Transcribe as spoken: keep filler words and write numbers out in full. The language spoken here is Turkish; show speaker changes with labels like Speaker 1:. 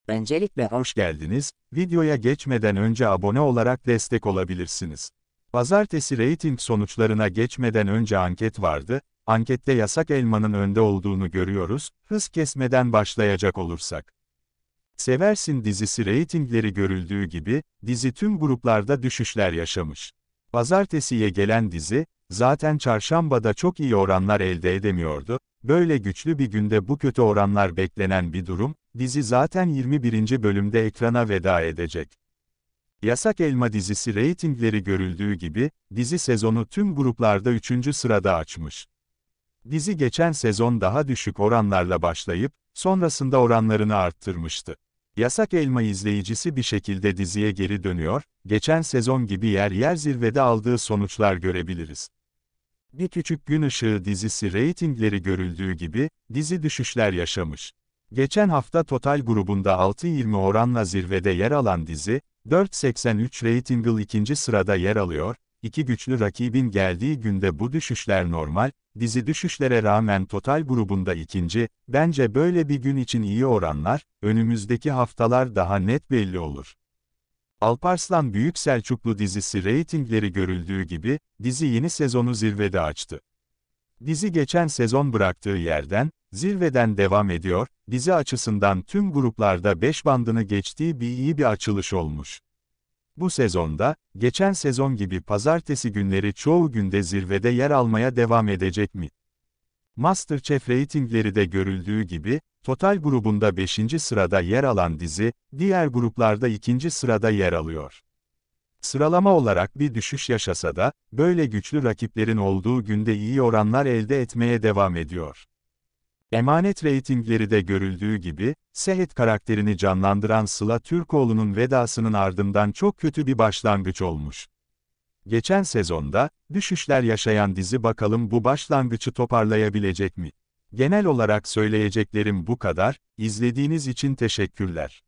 Speaker 1: Öncelikle hoş geldiniz. Videoya geçmeden önce abone olarak destek olabilirsiniz. Pazartesi reyting sonuçlarına geçmeden önce anket vardı. Ankette Yasak Elma'nın önde olduğunu görüyoruz. Hız kesmeden başlayacak olursak. Seversin dizisi reytingleri görüldüğü gibi, dizi tüm gruplarda düşüşler yaşamış. Pazartesiye gelen dizi, zaten çarşambada çok iyi oranlar elde edemiyordu. Böyle güçlü bir günde bu kötü oranlar beklenen bir durum, dizi zaten yirmi birinci bölümde ekrana veda edecek. Yasak Elma dizisi reytingleri görüldüğü gibi, dizi sezonu tüm gruplarda üçüncü sırada açmış. Dizi geçen sezon daha düşük oranlarla başlayıp, sonrasında oranlarını arttırmıştı. Yasak Elma izleyicisi bir şekilde diziye geri dönüyor, geçen sezon gibi yer yer zirvede aldığı sonuçlar görebiliriz. Bir Küçük Gün Işığı dizisi reytingleri görüldüğü gibi, dizi düşüşler yaşamış. Geçen hafta Total grubunda altı yirmi oranla zirvede yer alan dizi, dört seksen üç reytingli ikinci sırada yer alıyor. İki güçlü rakibin geldiği günde bu düşüşler normal, dizi düşüşlere rağmen Total grubunda ikinci, bence böyle bir gün için iyi oranlar, önümüzdeki haftalar daha net belli olur. Alparslan Büyük Selçuklu dizisi reytingleri görüldüğü gibi, dizi yeni sezonu zirvede açtı. Dizi geçen sezon bıraktığı yerden, zirveden devam ediyor, dizi açısından tüm gruplarda beş bandını geçtiği bir iyi bir açılış olmuş. Bu sezonda, geçen sezon gibi pazartesi günleri çoğu günde zirvede yer almaya devam edecek mi? MasterChef reytingleri de görüldüğü gibi, Total grubunda beşinci sırada yer alan dizi, diğer gruplarda ikinci sırada yer alıyor. Sıralama olarak bir düşüş yaşasa da, böyle güçlü rakiplerin olduğu günde iyi oranlar elde etmeye devam ediyor. Emanet reytingleri de görüldüğü gibi, Sehet karakterini canlandıran Sıla Türkoğlu'nun vedasının ardından çok kötü bir başlangıç olmuş. Geçen sezonda, düşüşler yaşayan dizi bakalım bu başlangıcı toparlayabilecek mi? Genel olarak söyleyeceklerim bu kadar, izlediğiniz için teşekkürler.